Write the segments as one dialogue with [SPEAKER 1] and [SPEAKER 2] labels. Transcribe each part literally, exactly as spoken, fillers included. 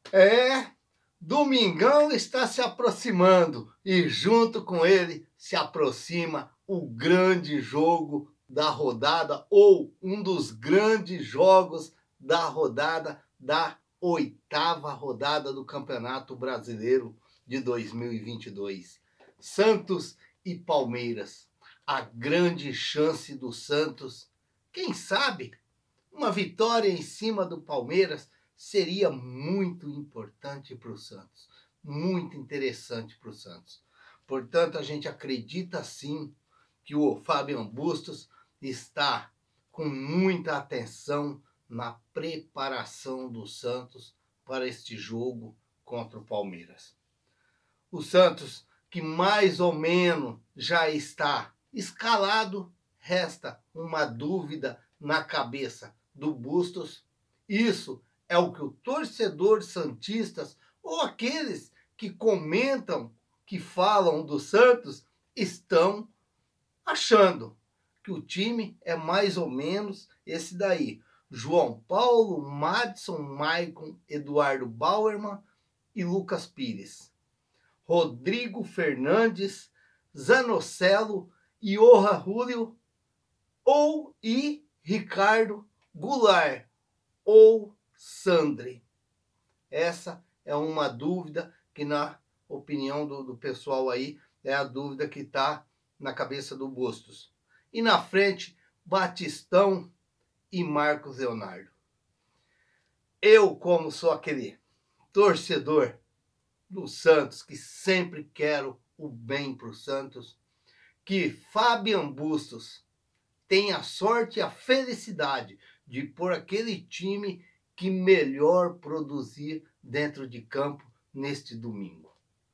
[SPEAKER 1] É, Domingão está se aproximando e junto com ele se aproxima o grande jogo da rodada ou um dos grandes jogos da rodada da oitava rodada do Campeonato Brasileiro de dois mil e vinte e dois. Santos e Palmeiras. A grande chance do Santos, quem sabe, uma vitória em cima do Palmeiras seria muito importante para o Santos, muito interessante para o Santos. Portanto, a gente acredita sim que o Fábio Bustos está com muita atenção na preparação do Santos para este jogo contra o Palmeiras. O Santos, que mais ou menos já está escalado, resta uma dúvida na cabeça do Bustos. Isso é o que o torcedor santistas ou aqueles que comentam, que falam do Santos, estão achando que o time é mais ou menos esse daí. João Paulo, Madison, Maicon, Eduardo Bauerman e Lucas Pires. Rodrigo Fernandes, Zanocelo, Johan Julio ou e Ricardo Goulart ou Sandri. Essa é uma dúvida que, na opinião do, do pessoal aí, é a dúvida que está na cabeça do Bustos. E na frente, Batistão e Marcos Leonardo. Eu, como sou aquele torcedor do Santos, que sempre quero o bem para o Santos, que Fábio Bustos tenha a sorte e a felicidade de pôr aquele time que melhor produzir dentro de campo neste domingo.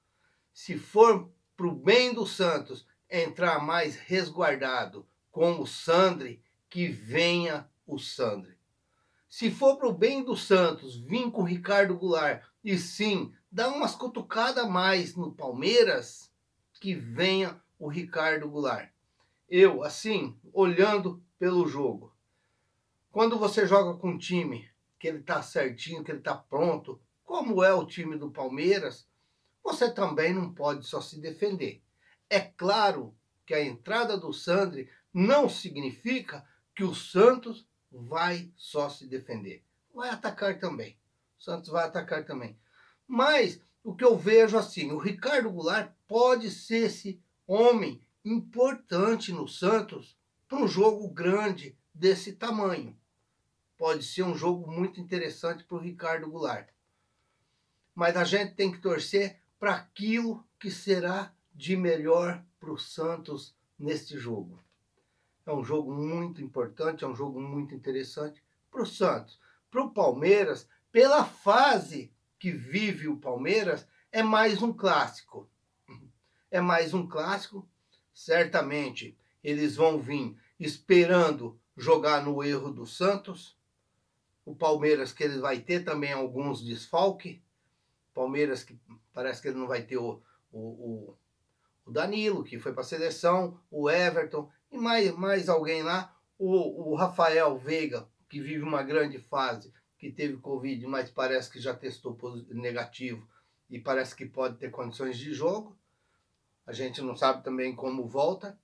[SPEAKER 1] Se for para o bem do Santos entrar mais resguardado com o Sandri, que venha o Sandri. Se for para o bem do Santos vir com o Ricardo Goulart e sim dar umas cutucadas a mais no Palmeiras, que venha o Ricardo Goulart. Eu, assim, olhando pelo jogo, quando você joga com um time que ele está certinho, que ele está pronto, como é o time do Palmeiras, você também não pode só se defender. É claro que a entrada do Sandri não significa que o Santos vai só se defender. Vai atacar também. O Santos vai atacar também. Mas o que eu vejo assim, o Ricardo Goulart pode ser esse homem importante no Santos para um jogo grande desse tamanho. Pode ser um jogo muito interessante para o Ricardo Goulart. Mas a gente tem que torcer para aquilo que será de melhor para o Santos neste jogo. É um jogo muito importante, é um jogo muito interessante para o Santos. Para o Palmeiras, pela fase que vive o Palmeiras, é mais um clássico. É mais um clássico. Certamente eles vão vir esperando jogar no erro do Santos. O Palmeiras que ele vai ter também alguns desfalques. Palmeiras que parece que ele não vai ter o, o, o Danilo, que foi para a seleção, o Everton e mais, mais alguém lá. O, o Rafael Veiga, que vive uma grande fase, que teve Covid, mas parece que já testou negativo e parece que pode ter condições de jogo. A gente não sabe também como volta.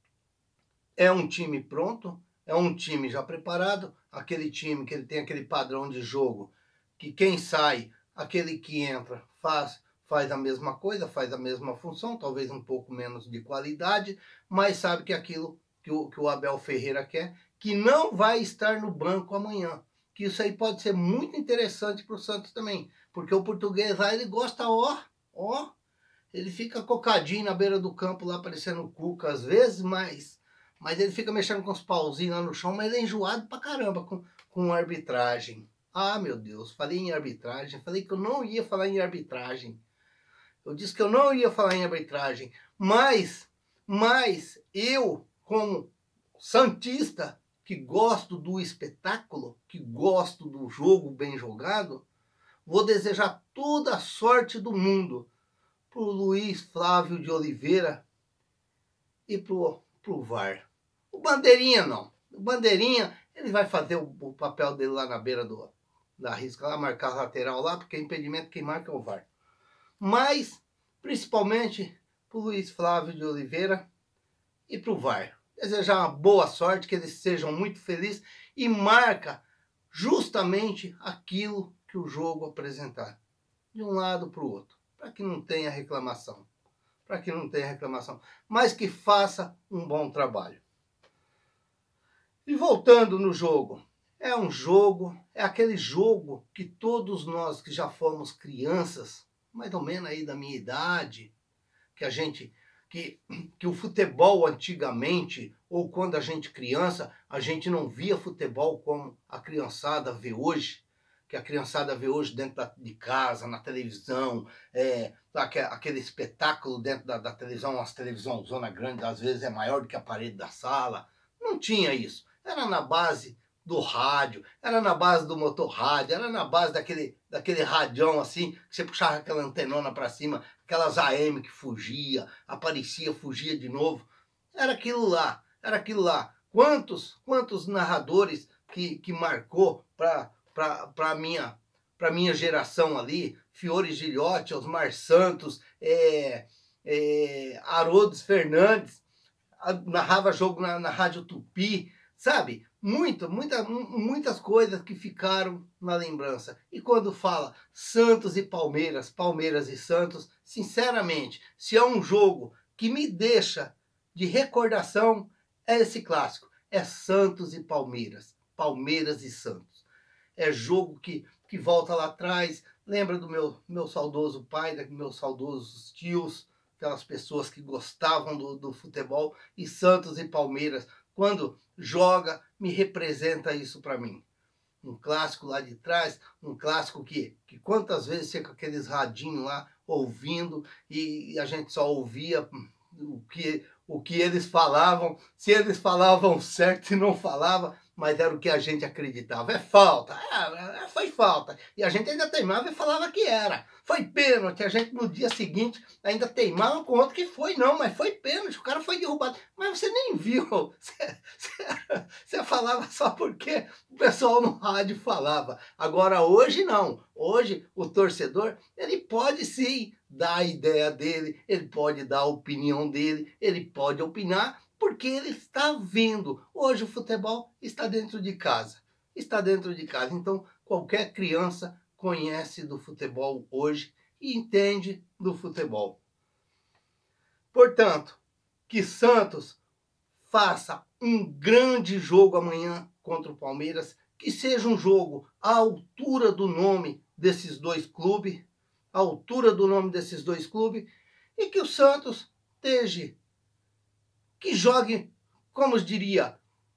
[SPEAKER 1] É um time pronto, é um time já preparado, aquele time que ele tem aquele padrão de jogo, que quem sai, aquele que entra, faz, faz a mesma coisa, faz a mesma função, talvez um pouco menos de qualidade, mas sabe que aquilo que o, que o Abel Ferreira quer, que não vai estar no banco amanhã. Que isso aí pode ser muito interessante para o Santos também, porque o português lá, ele gosta, ó, ó, ele fica cocadinho na beira do campo lá, parecendo Cuca às vezes, mas, mas ele fica mexendo com os pauzinhos lá no chão, mas ele é enjoado pra caramba com, com arbitragem. Ah, meu Deus, falei em arbitragem, falei que eu não ia falar em arbitragem. Eu disse que eu não ia falar em arbitragem, mas, mas eu, como santista, que gosto do espetáculo, que gosto do jogo bem jogado, vou desejar toda a sorte do mundo para o Luiz Flávio de Oliveira e para o V A R. O Bandeirinha não. O Bandeirinha, ele vai fazer o, o papel dele lá na beira do, Dá risco lá, marcar lateral lá, porque é impedimento, quem marca é o V A R. Mas, principalmente, para o Luiz Flávio de Oliveira e para o V A R. Desejar uma boa sorte, que eles sejam muito felizes e marca justamente aquilo que o jogo apresentar. De um lado para o outro, para que não tenha reclamação. Para que não tenha reclamação, mas que faça um bom trabalho. E voltando no jogo, é um jogo, é aquele jogo que todos nós que já fomos crianças, mais ou menos aí da minha idade, que a gente, que, que o futebol antigamente, ou quando a gente criança, a gente não via futebol como a criançada vê hoje, que a criançada vê hoje dentro da, de casa, na televisão, é, aquele espetáculo dentro da, da televisão, uma televisão zona grande, às vezes é maior do que a parede da sala. Não tinha isso. Era na base do rádio, era na base do motor rádio, era na base daquele, daquele radião assim, que você puxava aquela antenona para cima, aquelas A M que fugia, aparecia, fugia de novo. Era aquilo lá, era aquilo lá. Quantos, quantos narradores que, que marcou para para a minha, para minha geração ali, Fiore Gilhote, Osmar Santos, é, é, Haroldo Fernandes, narrava jogo na, na Rádio Tupi, sabe? Muito, muita, muitas coisas que ficaram na lembrança. E quando fala Santos e Palmeiras, Palmeiras e Santos, sinceramente, se é um jogo que me deixa de recordação, é esse clássico. É Santos e Palmeiras, Palmeiras e Santos. É jogo que, que volta lá atrás, lembra do meu, meu saudoso pai, dos meus saudosos tios, aquelas pessoas que gostavam do, do futebol, e Santos e Palmeiras, quando joga, me representa isso para mim. Um clássico lá de trás, um clássico que, que quantas vezes você com aqueles radinhos lá, ouvindo, e, e a gente só ouvia o que, o que eles falavam, se eles falavam certo e não falava, mas era o que a gente acreditava. É falta, é, foi falta. E a gente ainda teimava e falava que era. Foi pênalti, a gente no dia seguinte ainda teimava com outro que foi, não, mas foi pênalti, o cara foi derrubado. Mas você nem viu, você, você, você falava só porque o pessoal no rádio falava. Agora hoje não, hoje o torcedor, ele pode sim dar a ideia dele, ele pode dar a opinião dele, ele pode opinar, porque ele está vendo. Hoje o futebol está dentro de casa. Está dentro de casa. Então, qualquer criança conhece do futebol hoje e entende do futebol. Portanto, que Santos faça um grande jogo amanhã contra o Palmeiras, que seja um jogo à altura do nome desses dois clubes, à altura do nome desses dois clubes, e que o Santos esteja, que jogue, como eu diria,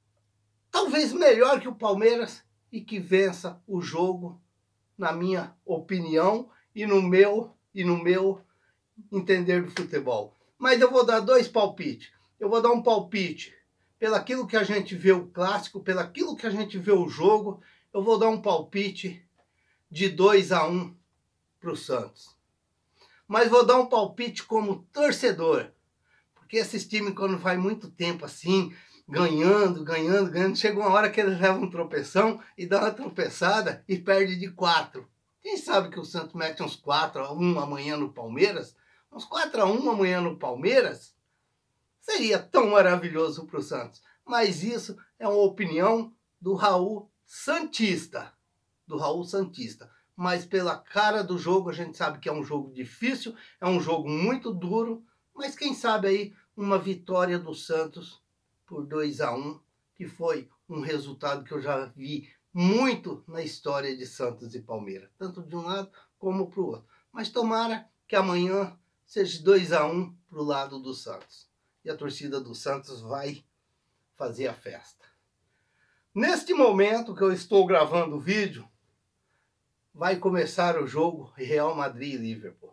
[SPEAKER 1] talvez melhor que o Palmeiras e que vença o jogo, na minha opinião e no meu e no meu entender do futebol. Mas eu vou dar dois palpites. Eu vou dar um palpite pelaquilo que a gente vê o clássico, pelaquilo que a gente vê o jogo. Eu vou dar um palpite de dois a um para o Santos. Mas vou dar um palpite como torcedor. Porque esses times, quando vai muito tempo assim, ganhando, ganhando, ganhando, chega uma hora que eles levam um tropeção e dá uma tropeçada e perde de quatro. Quem sabe que o Santos mete uns quatro a um amanhã no Palmeiras? Uns quatro a um amanhã no Palmeiras? Seria tão maravilhoso para o Santos. Mas isso é uma opinião do Raul Santista. Do Raul Santista. Mas pela cara do jogo, a gente sabe que é um jogo difícil, é um jogo muito duro, mas quem sabe aí uma vitória do Santos por dois a um, que foi um resultado que eu já vi muito na história de Santos e Palmeiras, tanto de um lado como para o outro. Mas tomara que amanhã seja dois a um para o lado do Santos. E a torcida do Santos vai fazer a festa. Neste momento que eu estou gravando o vídeo, vai começar o jogo Real Madrid e Liverpool.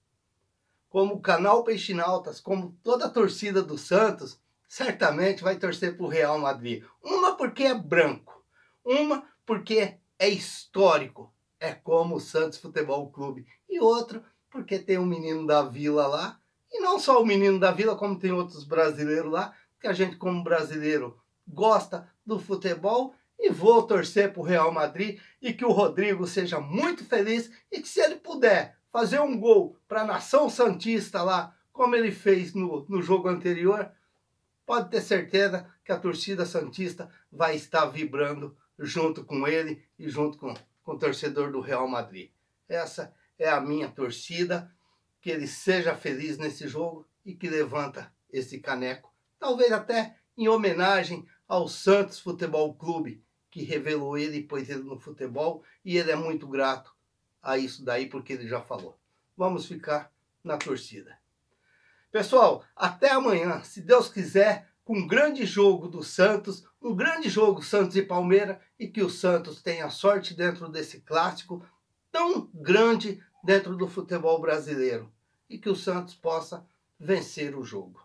[SPEAKER 1] Como o canal Peixinautas, como toda a torcida do Santos, certamente vai torcer para o Real Madrid. Uma porque é branco, uma porque é histórico, é como o Santos Futebol Clube, e outra porque tem um menino da Vila lá, e não só o menino da Vila, como tem outros brasileiros lá, que a gente como brasileiro gosta do futebol e vou torcer para o Real Madrid e que o Rodrigo seja muito feliz e que, se ele puder fazer um gol para a nação santista lá, como ele fez no, no jogo anterior, pode ter certeza que a torcida santista vai estar vibrando junto com ele e junto com, com o torcedor do Real Madrid. Essa é a minha torcida, que ele seja feliz nesse jogo e que levanta esse caneco, talvez até em homenagem ao Santos Futebol Clube, que revelou ele e pôs ele no futebol, e ele é muito grato a isso daí, porque ele já falou. Vamos ficar na torcida. Pessoal, até amanhã, se Deus quiser, com um grande jogo do Santos, um grande jogo Santos e Palmeiras, e que o Santos tenha sorte dentro desse clássico tão grande dentro do futebol brasileiro, e que o Santos possa vencer o jogo.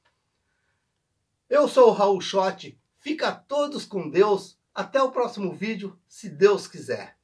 [SPEAKER 1] Eu sou o Raul Schott, fica todos com Deus, até o próximo vídeo, se Deus quiser.